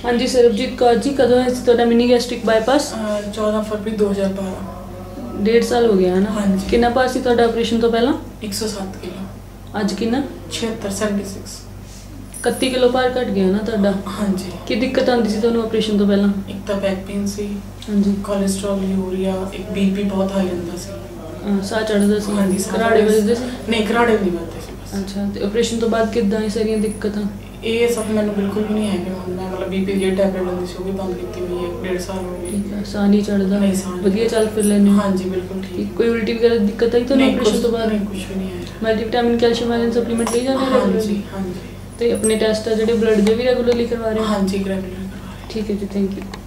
हाँ जी, सरबजीत कौर जी, कदों है ਤੁਹਾਡਾ मिनी गैस्ट्रिक बाईपास? 14 फरवरी 2012। 1.5 साल हो गया है ना? हाँ जी। कितना पास ਸੀ ਤੁਹਾਡਾ ਆਪਰੇਸ਼ਨ ਤੋਂ ਪਹਿਲਾਂ? 107 किलो। ਅੱਜ ਕਿੰਨਾ? 76। 31 ਕਿਲੋ ਭਾਰ ਘਟ ਗਿਆ ਨਾ ਤੁਹਾਡਾ? हाँ जी। ਕੀ ਦਿੱਕਤ ਆਉਂਦੀ ਸੀ ਤੁਹਾਨੂੰ ਆਪਰੇਸ਼ਨ ਤੋਂ ਪਹਿਲਾਂ? एक तो बैक पेन सी, हाँ जी। कोलेस्ट्रॉल, यूरिया, एक बीपी बहुत हाई ਹੁੰਦਾ ਸੀ। ਸਾਹ ਚੜਦਾ ਸੀ? हाँ जी। ਘਰਾੜੇ ਵੱਜਦੇ ਸੀ? नहीं, घराड़े नहीं ਵੱਜਦੇ ਸੀ ਬਸ। ਅੱਛਾ, ਤੇ ਆਪਰੇਸ਼ਨ ਤੋਂ ਬਾਅਦ ਕਿੱਦਾਂ ਇਹ ਸਾਰੀਆਂ ਦਿੱਕਤਾਂ? ਇਹ ਸਭ ਮੈਨੂੰ ਬਿਲਕੁਲ ਵੀ ਨਹੀਂ ਹੈ ਕਿ ਹੁਣ ਮੈਂ ਮਤਲਬ ਬੀਪੀ ਦੀ ਟੈਬਲੇਟ ਲੈਂਦੀ ਸੀ ਉਹ ਵੀ ਬੰਦ ਕੀਤੀ ਹੋਈ ਹੈ, 1.5 ਸਾਲ ਹੋ ਗਏ। ਠੀਕ ਹੈ, ਸਾਹ ਨਹੀਂ ਚੜਦਾ? ਨਹੀਂ, ਸਾਹ ਨਹੀਂ। ਵਧੀਆ ਚੱਲ ਫਿਰ ਲੈਂਦੇ ਹੋ? ਹਾਂਜੀ ਬਿਲਕੁਲ ਠੀਕ। ਕੋਈ ਉਲਟੀ ਵਗੈਰਾ ਦੀ ਦਿੱਕਤ ਆਈ ਤੁਹਾਨੂੰ ਆਪਰੇਸ਼ਨ ਤੋਂ ਬਾਅਦ? ਨਹੀਂ, ਕੁਝ ਵੀ ਨਹੀਂ ਆਇਆ। ਮਲਟੀਵਿਟਾਮਿਨ, ਕੈਲਸ਼ੀਅਮ ਆਇਰਨ ਸਪਲੀਮੈਂਟ ਲਈ ਜਾਂਦੇ ਹੋ? ਹਾਂਜੀ ਹਾਂਜੀ। ਤੇ ਆਪਣੇ ਟੈਸਟ ਆ ਜਿਹੜੇ ਬਲੱਡ ਦੇ ਵੀ ਰੈਗੂਲਰਲੀ ਕਰਵਾ ਰਹੇ ਹੋ? ਹਾਂਜੀ, ਰੈਗੂਲਰ ਕਰਵਾ ਰਹੇ। ਠੀਕ ਹੈ ਜੀ, ਥੈਂਕ ਯੂ।